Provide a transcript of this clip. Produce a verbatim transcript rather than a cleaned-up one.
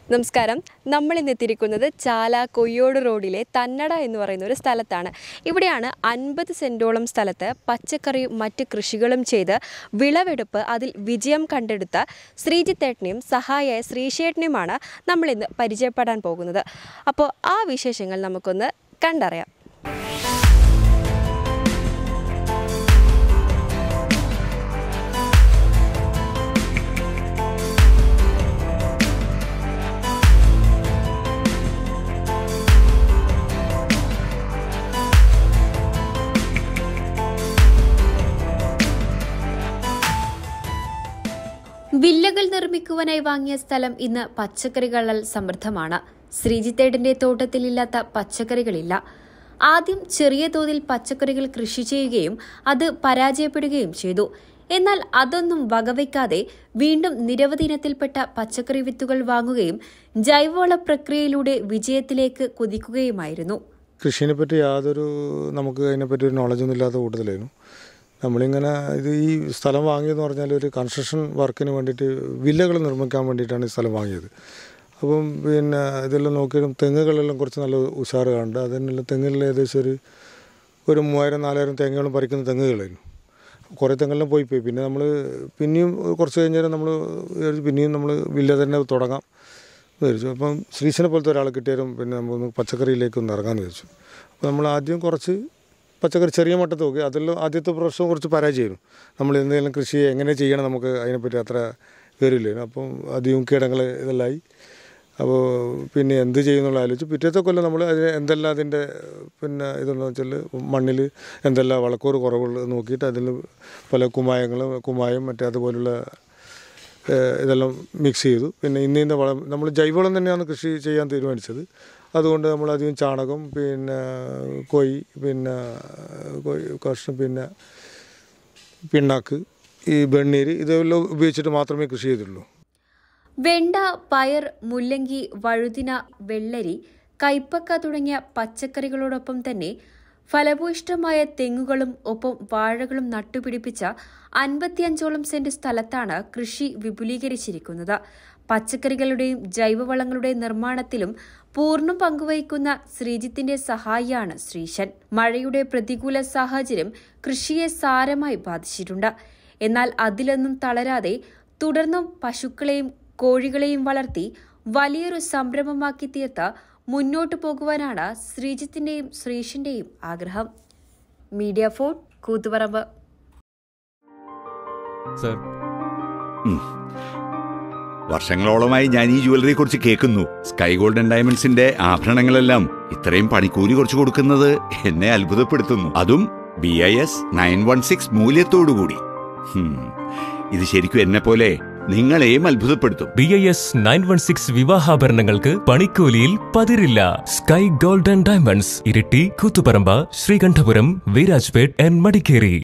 നമസ്കാരം. നമ്മൾ ഇന്ന് എത്തിയിരിക്കുന്നത് ചാല കൊയ്യോട് റോഡിലെ തന്നട എന്ന് പറയുന്ന ഒരു സ്ഥലത്താണ്. ഇവിടെയാണ് അൻപത് സെൻറ്റോളം സ്ഥലത്ത് പച്ചക്കറിയും മറ്റ് കൃഷികളും ചെയ്ത് വിളവെടുപ്പ് അതിൽ വിജയം കണ്ടെടുത്ത ശ്രീജിത്തേട്ടനെയും സഹായിയായ ശ്രീശേട്ടനെയുമാണ് നമ്മളിന്ന് പരിചയപ്പെടാൻ പോകുന്നത്. അപ്പോൾ ആ വിശേഷങ്ങൾ നമുക്കൊന്ന് കണ്ടറിയാം. വില്ലകൾ നിർമ്മിക്കുവാനായി വാങ്ങിയ സ്ഥലം ഇന്ന് പച്ചക്കറികളാൽ സമൃദ്ധമാണ്. ശ്രീജിത്തേട്ടന്റെ തോട്ടത്തിലില്ലാത്ത പച്ചക്കറികളില്ല. ആദ്യം ചെറിയ തോതിൽ പച്ചക്കറികൾ കൃഷി ചെയ്യുകയും അത് പരാജയപ്പെടുകയും ചെയ്തു. എന്നാൽ അതൊന്നും വകവയ്ക്കാതെ വീണ്ടും നിരവധി ഇനത്തിൽപ്പെട്ട പച്ചക്കറി വിത്തുകൾ വാങ്ങുകയും ജൈവവള പ്രക്രിയയിലൂടെ വിജയത്തിലേക്ക് കുതിക്കുകയുമായിരുന്നു. കൃഷിനെ പറ്റി യാതൊരു നമുക്ക് അതിനെപ്പറ്റി ഒരു നോളജൊന്നും ഇല്ലാത്ത കൂട്ടത്തിലായിരുന്നു. നമ്മളിങ്ങനെ ഇത് ഈ സ്ഥലം വാങ്ങിയതെന്ന് പറഞ്ഞാൽ ഒരു കൺസ്ട്രക്ഷൻ വർക്കിന് വേണ്ടിയിട്ട് വില്ലകൾ നിർമ്മിക്കാൻ വേണ്ടിയിട്ടാണ് ഈ സ്ഥലം വാങ്ങിയത്. അപ്പം പിന്നെ ഇതെല്ലാം നോക്കിയാലും തെങ്ങുകളെല്ലാം കുറച്ച് നല്ല ഉഷാറ് കാണുന്നുണ്ട്. അതിനെല്ലാം തെങ്ങിൽ ഏകദേശം ഒരു ഒരു മൂവായിരം നാലായിരം തെങ്ങുകളും പറിക്കുന്ന തെങ്ങുകളായിരുന്നു. കുറേ തെങ്ങെല്ലാം പോയി പോയി പിന്നെ നമ്മൾ പിന്നെയും കുറച്ച് കഴിഞ്ഞാൽ നമ്മൾ പിന്നെയും നമ്മൾ വില്ല തന്നെ തുടങ്ങാം എന്ന് വിചാരിച്ചു. അപ്പം ശ്രീശനെ പോലത്തെ ഒരാൾ കിട്ടിയാലും പിന്നെ നമ്മൾ പച്ചക്കറിയിലേക്ക് ഒന്ന് ഇറങ്ങാമെന്ന് വിചാരിച്ചു. അപ്പോൾ നമ്മൾ ആദ്യം കുറച്ച് പച്ചക്കറി ചെറിയ മട്ടത്ത് നോക്കി. അതെല്ലാം ആദ്യത്തെ പ്രാവശ്യം കുറച്ച് പരാജയമായിരുന്നു. നമ്മൾ എന്തെങ്കിലും കൃഷി എങ്ങനെ ചെയ്യണം നമുക്ക് അതിനെപ്പറ്റി അത്ര വിവരമില്ലായിരുന്നു. അപ്പം അധികം കീടങ്ങൾ ഇതെല്ലാമായി. അപ്പോൾ പിന്നെ എന്ത് ചെയ്യുന്നുള്ള ആലോചിച്ചു. പിറ്റേത്തെ കൊല്ലം നമ്മൾ അതിന് എന്തെല്ലാം അതിൻ്റെ പിന്നെ ഇതെന്ന് വെച്ചാൽ മണ്ണിൽ എന്തെല്ലാം വളക്കൂറ് കുറവുകൾ നോക്കിയിട്ട് അതിൽ പല കുമ്മായങ്ങളും കുമ്മായം മറ്റേ അതുപോലുള്ള ഇതെല്ലാം മിക്സ് ചെയ്തു. പിന്നെ ഇന്ന ഇന്ന വളം നമ്മൾ ജൈവവളം തന്നെയാണ് കൃഷി ചെയ്യാൻ തീരുമാനിച്ചത്. അതുകൊണ്ട് നമ്മളധികം ചാണകം പിന്നെ കോഴി പിന്നെ കോഴി കഷ്ണം പിന്നെ പിണ്ണാക്ക് ഈ വെണ്ണീര് ഇതെല്ലാം ഉപയോഗിച്ചിട്ട് മാത്രമേ കൃഷി ചെയ്തുള്ളൂ. വെണ്ട, പയർ, മുല്ലങ്കി, വഴുതിന, വെള്ളരി, കൈപ്പക്ക തുടങ്ങിയ പച്ചക്കറികളോടൊപ്പം തന്നെ ഫലഭൂയിഷ്ഠമായ തെങ്ങുകളും ഒപ്പം വാഴകളും നട്ടുപിടിപ്പിച്ച അൻപത്തിയഞ്ചോളം സെന്റ് സ്ഥലത്താണ് കൃഷി വിപുലീകരിച്ചിരിക്കുന്നത്. പച്ചക്കറികളുടെയും ജൈവവളങ്ങളുടെയും നിർമ്മാണത്തിലും പൂർണ്ണ പങ്കുവഹിക്കുന്ന ശ്രീജിത്തിന്റെ സഹായിയാണ് ശ്രീശൻ. മഴയുടെ പ്രതികൂല സാഹചര്യം കൃഷിയെ സാരമായി ബാധിച്ചിട്ടുണ്ട്. എന്നാൽ അതിലൊന്നും തളരാതെ തുടർന്നും പശുക്കളെയും കോഴികളെയും വളർത്തി വലിയൊരു സംരംഭമാക്കി തീർത്ത് മുന്നോട്ടു പോകുവാനാണ് ശ്രീജിത്തിന്റെയും ശ്രീശന്റെയും ആഗ്രഹം. Media for Koothuparamba. വർഷങ്ങളോളമായി ഞാൻ ഈ ജ്വല്ലറിയെ കുറിച്ച് കേൾക്കുന്നു. സ്കൈ ഗോൾഡൻ ഡയമണ്ട്സിന്റെ ആഭരണങ്ങളെല്ലാം ഇത്രയും പണിക്കൂലി കുറച്ച് കൊടുക്കുന്നത് എന്നെ അത്ഭുതപ്പെടുത്തുന്നു. അതും B I S nine one six മൂല്യത്തോടുകൂടി. ഇത് ശരിക്കും എന്നെ പോലെ നിങ്ങളെയും അത്ഭുതപ്പെടുത്തും. B I S nine one six വിവാഹാഭരണങ്ങൾക്ക് പണിക്കൂലിയിൽ പതിരില്ല. Sky golden diamonds, Iritty, Koothuparamba, Sreekandapuram, Virajpet and Madikeri.